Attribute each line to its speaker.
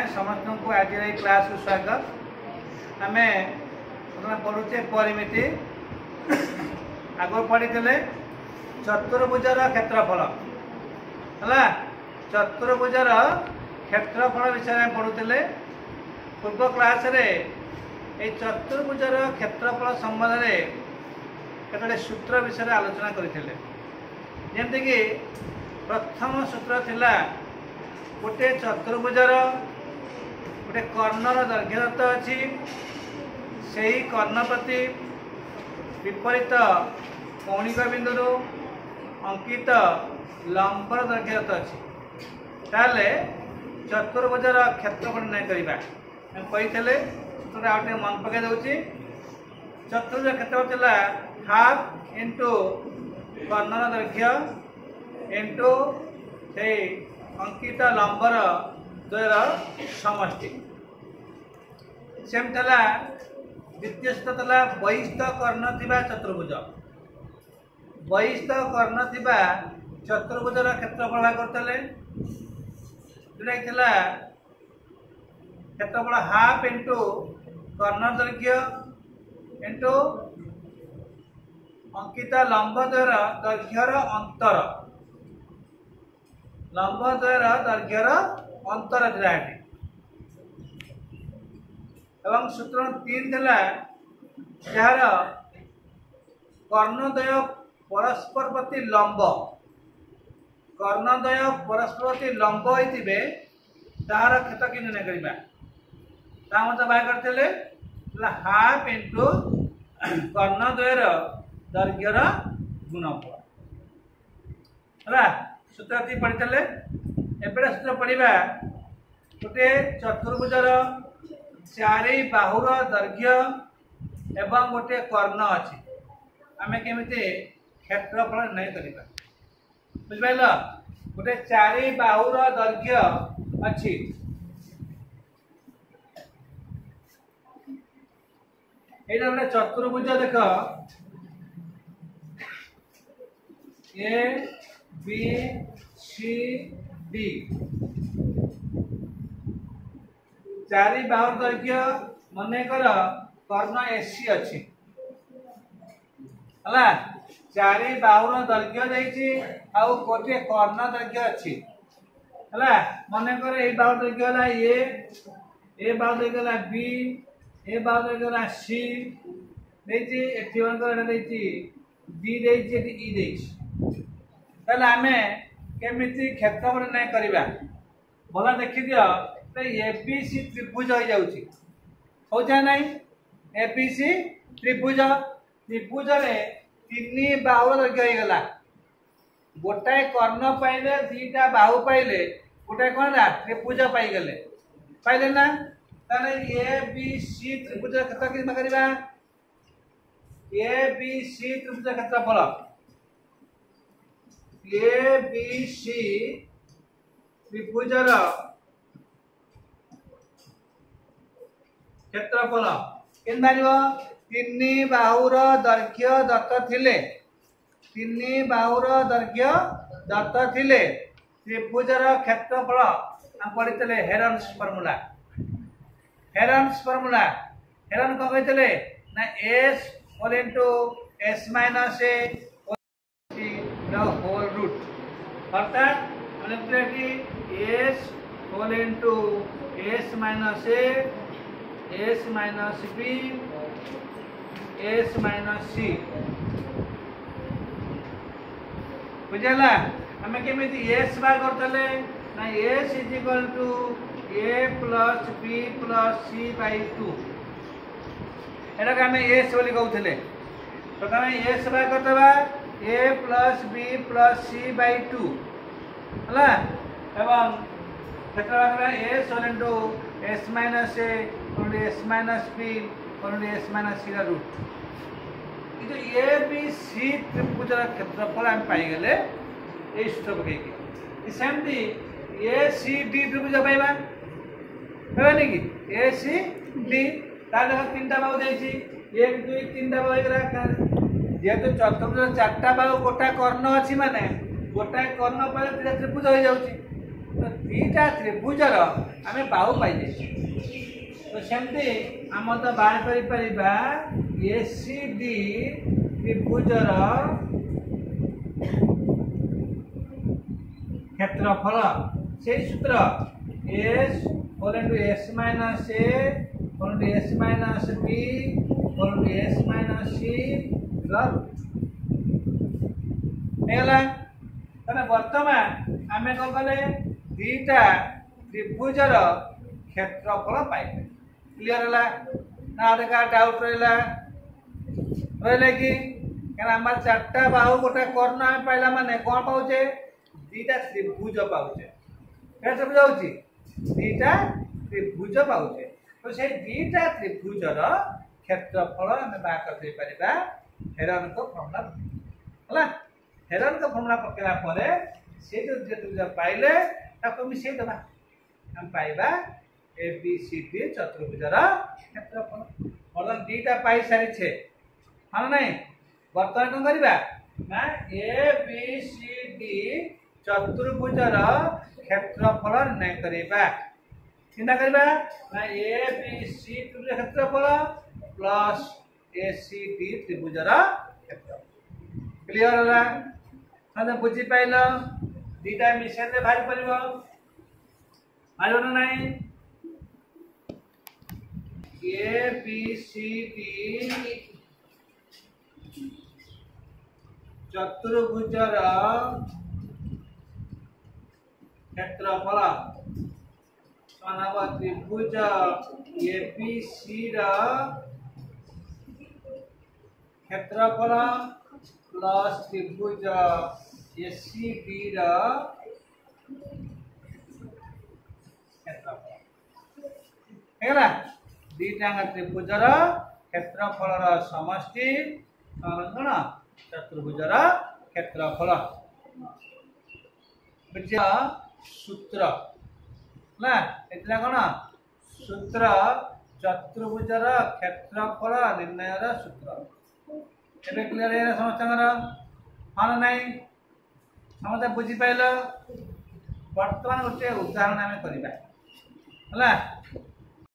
Speaker 1: समस्त को आज क्लास को स्वागत। आम पढ़ुचे परिमिति आग पढ़ी चतुर्भुजर क्षेत्रफल है। चतुर्भुजर क्षेत्रफल विषय में पढ़ुले पूर्व क्लास रे ये चतुर्भुजर क्षेत्रफल संबंध में केतोटे सूत्र विषय आलोचना करते। जमती प्रथम सूत्र थिला गोटे चतुर्भुजर गोटे कर्णर दैर्घ्य दत्त अच्छी से ही कर्ण प्रति विपरीत कौणिक बिंदु अंकित लंबर दैर्घ्य दत्त अच्छी ताले चतुर्भुजर क्षेत्रफल निर्णय करवा कही सूत्र आउटे मन पकई दूसरी। चतुर्भुज क्षेत्रफल था हाफ इंटू कर्णर दैर्घ्य इंटू से अंकित लंबर द्वयर समष्टि। सेम थला द्वितीय सूत्र थला बहिस्थ कर्ण थिबा चतुर्भुज। बहिस्थ कर्ण थिबा चतुर्भुजर क्षेत्रफल भाग करतले जोटा थिला क्षेत्रफल हाफ इंटू कर्ण दैर्घ्य इंटू अंकित लंब द्वयर दैर्घ्यर अंतर लंब द्वयर दैर्घ्यर अंतर दिलाटी एवं सूत्र 3 थिला जार कर्णद्वय परस्पर प्रति लंब कर्णद्वय परस्पर प्रति लंब होइतिबे तार क्षेत्र कि निर्णय करिबा ता मत बाय करतेले हाफ इंटू कर्णद्वयर दैर्घ्यर गुणफल है। सूत्र ती पढ़ी एपटे सूत्र पढ़ा गोटे चतुर्भुजर चारि बाहुर दैर्घ्य एवं गोटे कर्ण अच्छी आम केमी क्षेत्रफल निर्णय करवा बुझिपाल। गोटे चारि बाहुर दैर्घ्य अच्छी यहाँ गोटे चतुर्भुज देख ए बी सी डी चारि बाहुर दैर्घ्य मनकर कर्ण एसी अच्छी है। चारि बाहुर दैर्घ्य देछि आउ गोटे कर्ण दैर्घ्य अच्छी है। मनकर ए बाहुर दैर्घ्य है ए बाहुर दैर्घ्य है बी ए बाहुर दैर्घ्य है सी देछि एठी मनकर देछि डी देछि एठी ई देछि ताले आमे केमिति क्षेत्रफल निर्णय करबा भला देखि दियो एबीसी त्रिभुज हो जाउची हो जा नाही। एबीसी त्रिभुज त्रिभुज रे तीन बाहु दैर्घ्य हो गला गोटाए कर्ण पाइले दीटा बाहु पाइले गोटाए कोन ला त्रिभुज पाइ गेले पाइले ना ताले एबीसी त्रिभुज क्षेत्र कि करबा एबीसी त्रिभुज क्षेत्रफल ए बी सी त्रिभुजर क्षेत्रफल केन बारिबो तीन बाहुर दैर्घ्य दत्त थिले तीन बाहुर दैर्घ्य दत्त थिले त्रिभुजर क्षेत्रफल हम पढ़ितले हेरन्स फार्मूला हेरन को कहते ना S whole into S minus A whole root अर्थात S whole into S minus A S minus B S minus C बुझेला हमें केमिति एस बार करतले ना S is equal to A plus B plus C by 2 एटा हमें S बोली कहउथले प्रथम एस बार करतबा A plus B plus C by 2 है एवं क्षेत्रफल S whole into S minus A S minus B S minus C root जो ए बी सी त्रिभुजर क्षेत्रफल आम पाई गले ए सूत्र पकईकी सेमती ए सी डी त्रिभुज पाइबा हेबानी कि ए सी डी तार तीन टा बाहु देछि 1 2 3 टा बाहु गला जेहेतु चतुर्भुज 4टा बाहु गोटा कर्ण अच्छी माने गोटाए कर्ण पर त्रिभुज हो जाउची तो दीटा त्रिभुजर आम बाहु पाई तो सेमती आम तो बाहर कर एसीडी त्रिभुजर क्षेत्रफल से सूत्र S equal S minus A equal S minus B equal S minus C बर्तमान आम कौन कले दीटा त्रिभुजर क्षेत्रफल पाइबे क्लीयर है ना देखा डाउट रहा कि आम चार्टा बाहु गोटे कर्ण आम पाइला माने कौन पाचे दीटा त्रिभुज पाचे त्रिभुज हो दीटा त्रिभुज पाचे तो से दीटा त्रिभुजर क्षेत्रफल आम बाहर कर हेरन को फर्मुला है हेरन को फर्मुला पकड़ा से जो त्रिभुज पाइले मिसई दबा हम पाइबा ए बी सी डी चतुर्भुजर क्षेत्रफल बर्तमान दीटा पाई सारी हाँ ना बर्तमान कौन करवा ना ए बी सी डी चतुर्भुजर क्षेत्रफल निर्णय करवा चिंता करवा ना ए बी सी त्रिभुज क्षेत्रफल प्लस ए सी डी त्रिभुजर क्षेत्रफल क्लियर है मतलब बुझी पाइल दीटा मिशन रे बाहर पड़ो मारो ना नहीं ए बी सी डी चतुर्भुजर क्षेत्रफल त्रिभुज एबीसी क्षेत्रफल प्लस त्रिभुज एसीडी क्षेत्रफल दीटा त्रिभुजर क्षेत्रफल समष्टि कौन चतुर्भुजर क्षेत्रफल सूत्र ना एटा कौन सूत्र चतुर्भुजर क्षेत्रफल निर्णय सूत्र एबे क्लियर है समस्त हाँ ना समस्त बुझी पाइल बर्तमान गोटे उदाहरण आम करवा